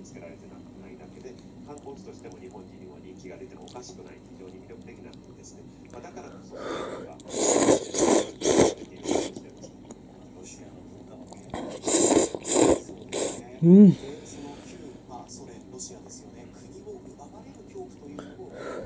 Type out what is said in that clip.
につけられてないだけで、観光地としても日本人にも人気が出てもおかしくない非常に魅力的な国ですね。だからこそ、がロシアの文化のその旧ソ連ロシアですよね。国を奪われる恐怖というのを